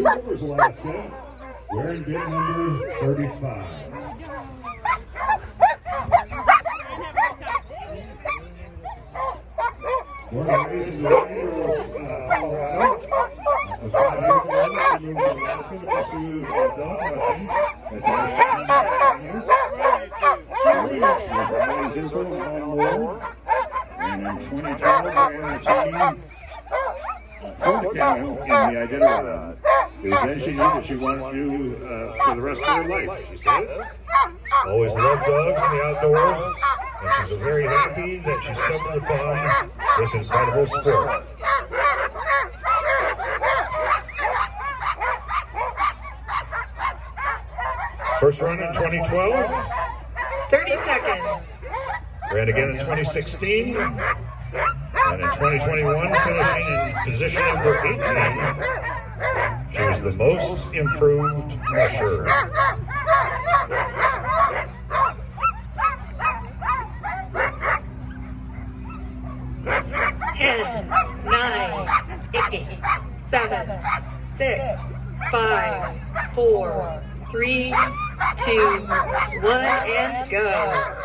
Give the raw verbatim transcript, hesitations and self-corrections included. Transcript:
two overs last set, wearing bib number thirty-five. We're raising the remainder of Colorado. A five eight to Alaska to pursue Don Rushing. That's our Zirkle and more. And in twenty twelve, we're entertaining Codicam in the Iditarod. It was then she knew that she wanted to uh, for the rest of her life, she says. Always loved dogs in the outdoors, and she's very happy that she stumbled upon this incredible sport. First run in twenty twelve. thirty seconds. Ran again in twenty sixteen. And in twenty twenty-one, finishing in position number eighteen. She was the most improved musher. ten, nine, eight, seven, six, five, four, three, two, one, and go.